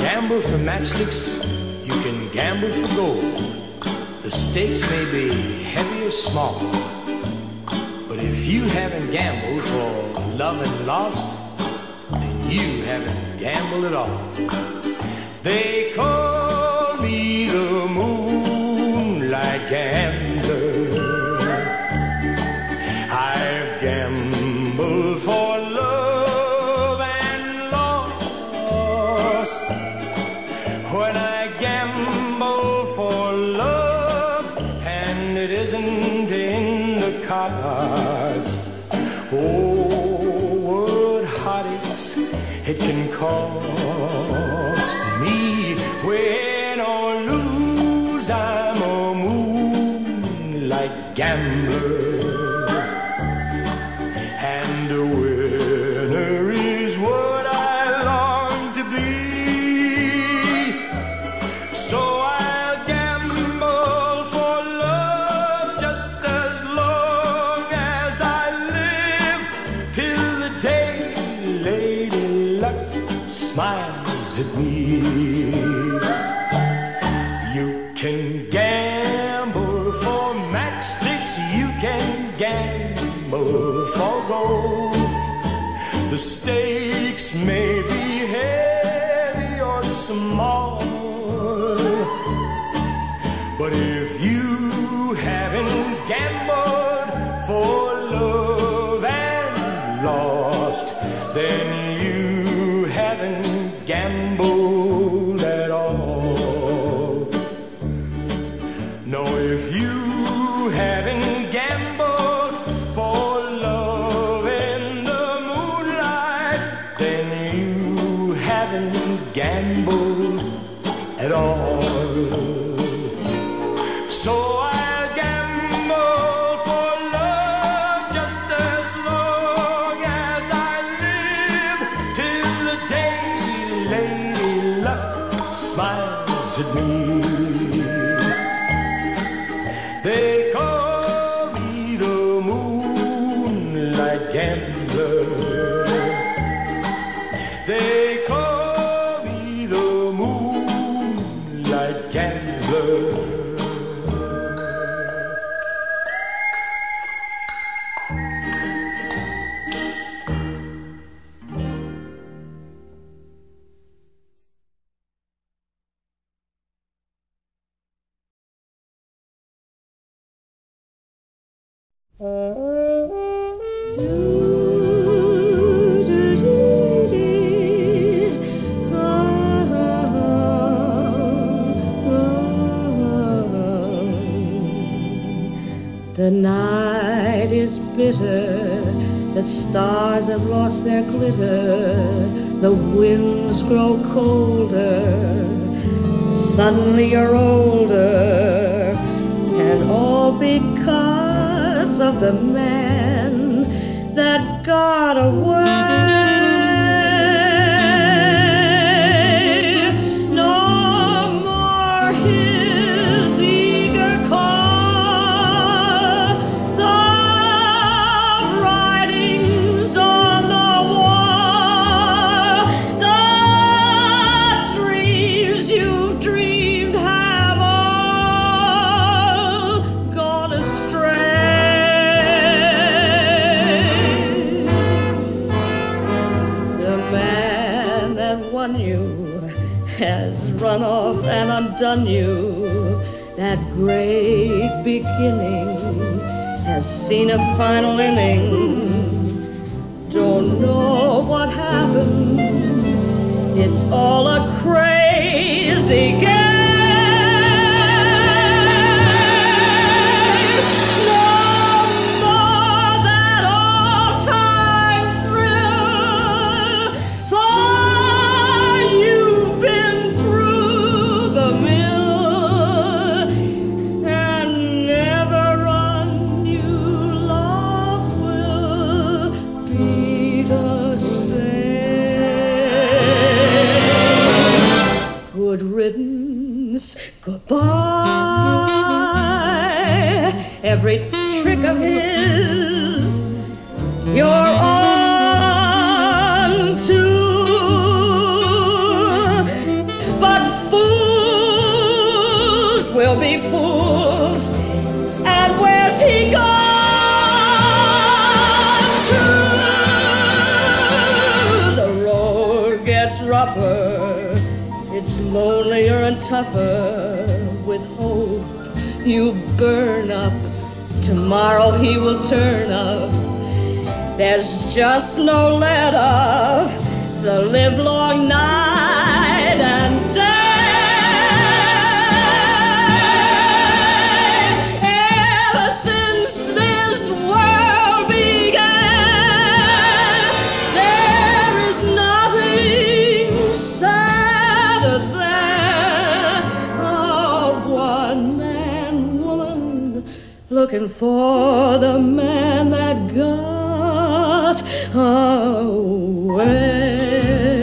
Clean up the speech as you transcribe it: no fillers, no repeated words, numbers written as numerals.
gamble for matchsticks, you can gamble for gold. The stakes may be heavy or small, but if you haven't gambled for love and lost, then you haven't gambled at all. They call me the moonlight gambler. I've gambled for love and lost. When I gamble for love and it isn't in the cards, oh, what heartaches it can cost me. Win or lose, I'm a moonlight gambler, and a winner is what I long to be. So I'll gamble for love just as long as I live, till the day Lady Luck smiles at me. You can gamble for matchsticks, you can gamble for gold. The stakes may be heavy or small, but if you haven't gambled for love and lost, then you haven't gambled at all. No, if you haven't gambled for love in the moonlight, then you haven't gambled at all. So I'll gamble for love just as long as I live, till the day Lady Luck smiles at me. They call me the moonlight gambler. They call me the moonlight gambler. The night is bitter, the stars have lost their glitter, the winds grow colder, suddenly you're older, and all because of the man that got away. No more his eager call, the writings on the wall, the dreams you've dreamed have all gone astray. The man that won you has run off and undone you. That great beginning has seen a final inning. Don't know what happened, it's all a crazy game. No more that all-time thrill, for you've been through the mill, and never a new love will be the same. Good riddance, goodbye. Every trick of his you're on to, fools. And where's he gone to? The road gets rougher, it's lonelier and tougher. With hope you burn up, tomorrow he will turn up. There's just no let up, the livelong night and day. Ever since this world began, there is nothing sadder than a one-man woman looking for the man that got away.